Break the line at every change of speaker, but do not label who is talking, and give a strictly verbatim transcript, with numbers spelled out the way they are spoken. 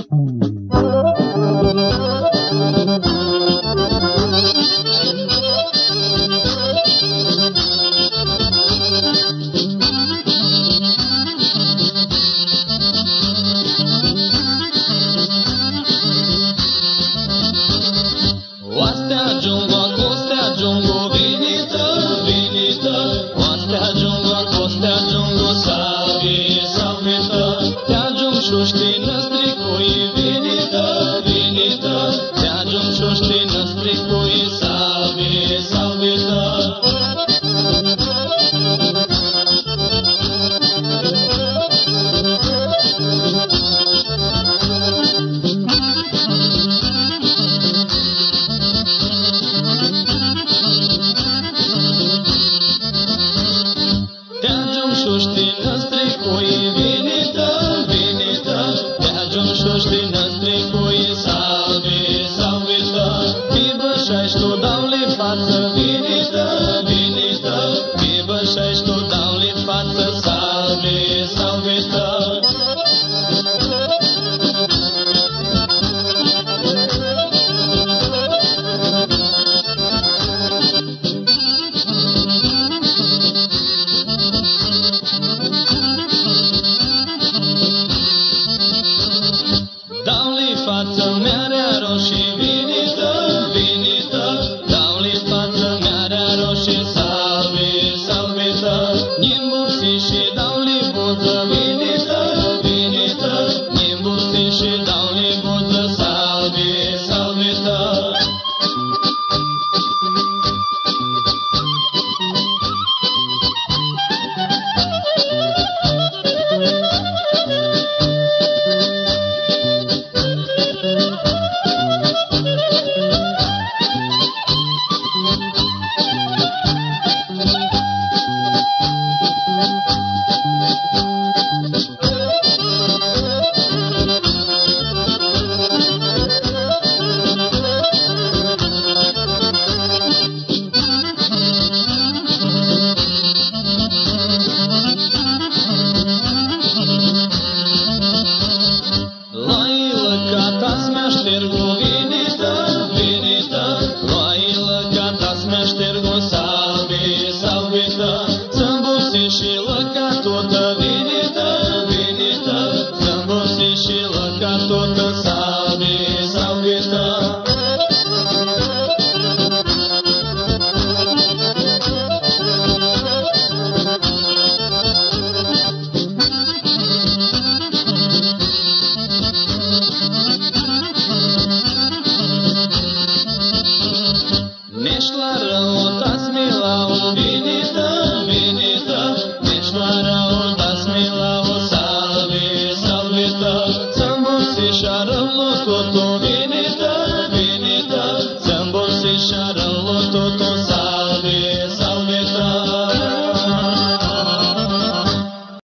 Oastea Jungo, Costea Jungo, venită, venită. Oastea Jungo, Costea Jungo, salve, salvetă. Te ajung șoștii năstri cui, venită, venită. Te ajung șoștii năstri cui, salve, salvetă. Șoștii năstri cui, venită, venită. Te ajung șoștii năstri cui, salve, salvetă. Vibă și-ai tu dau-le față, venită, venită. Vibă și-ai tu dau-le față, salve, salvetă. Dau-le față